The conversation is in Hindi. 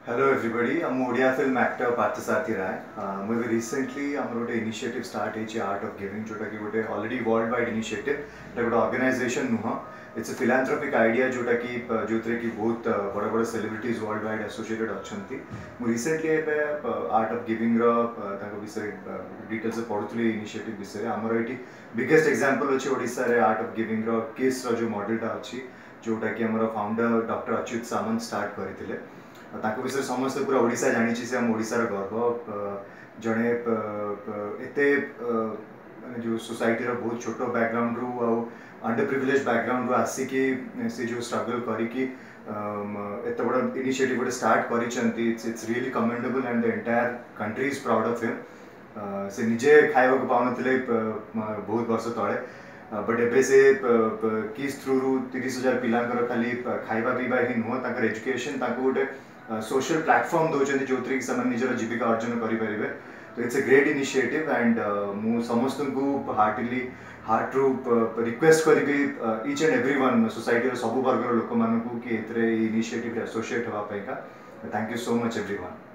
हेलो एवरीबॉडी हम ओडिया फिल्म एक्टर पार्थसारथी राय मुझे रिसेंटली आम गोटे इनिशिएटिव स्टार्ट होती आर्ट ऑफ गिविंग जोटा कि गोटे ऑलरेडी वर्ल्ड वाइड इनिशिएटिव गोटे ऑर्गेनाइजेशन नुह इट्स अ फिलांथ्रोपिक आइडिया जोटा कि जो कि बहुत बड़ बड़ सेलिब्रिटीज वर्ल्ड वाइड एसोसिएटेड अच्छा मुझे रिसेंटली आर्ट ऑफ गिविंग विषय डिटेल्स पढ़ुली इनिशिएटिव विषय आमर ये बिगेस्ट एग्जांपल अच्छे ओडिशा रे आर्ट ऑफ गिविंग केस जो मॉडलटा अच्छी जोटा कि आम founder doctor Achyuta Samanta start करते विषय समस्त पूरा ओडिशा जानी से आम ओडिशार गर्व जड़े एते जो सोसाइटी रो बहुत छोट बैकग्राउंड रु अंडर प्रिविलेज बैकग्राउंड रु आसिकी से जो स्ट्रगल करिकी एत बड़ इनिशिएटिव गोटे स्टार्ट करिसेंती it's really commendable and the entire country is proud of him से निजे खाइबा को पाउनथिले बहुत वर्ष तले बट एबे से किस थ्रू रु 30,000 पिलांकर खाली खाइबा पीबा ही नुह एजुकेशन गोटे सोशल प्लेटफॉर्म दौरान जो थी से निजर जीविका अर्जन करें तो it's a great initiative and मु समस्त को हार्ट रू रिक्वेस्ट करी ईच एंड एवरीवन सोसाइटी सब वर्गर लोक मानू कि इनिशिएटिव एसोसिएट होगा thank you so much everyone.